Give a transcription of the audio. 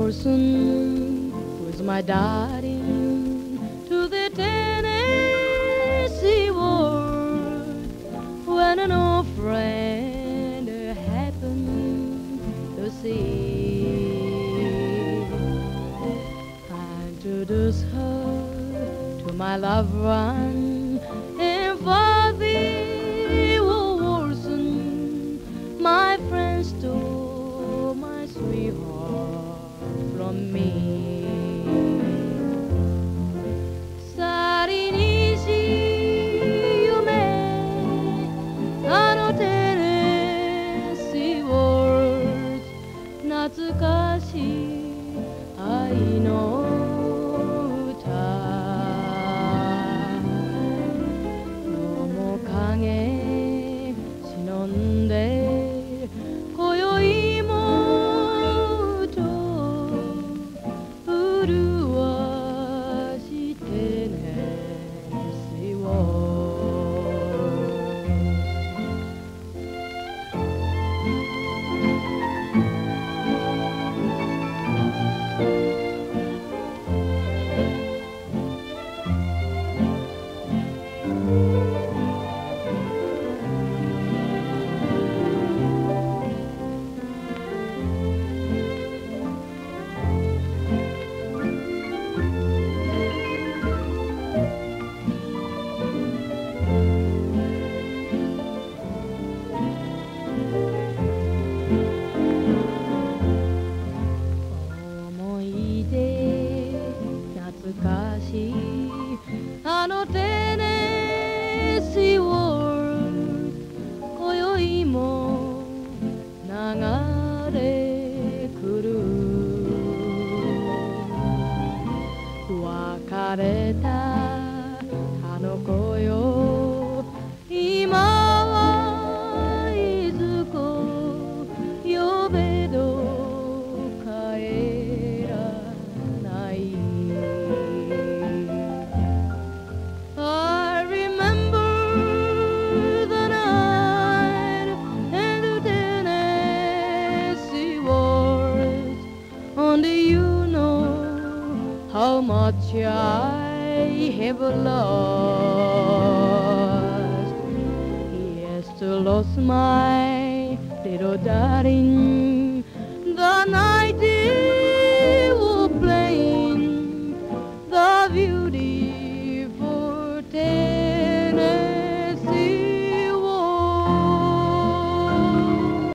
Wilson was my darling to the Tennessee world when an old friend happened to see. I introduced her to my loved one and Father Wilson, my friend stole my sweetheart from me. 去りにし夢あのテネシーワールド懐かしい愛の歌面影忍んで今宵もと潤してねしを思い出懐かしいあのテネシーワールド今宵も流れ来る別れたあの子よ今はいずこ呼べど帰らない I remember the night and the Tennessee wars only you know how much I have lost. Yes, to lost my little darling. The night they were playing the view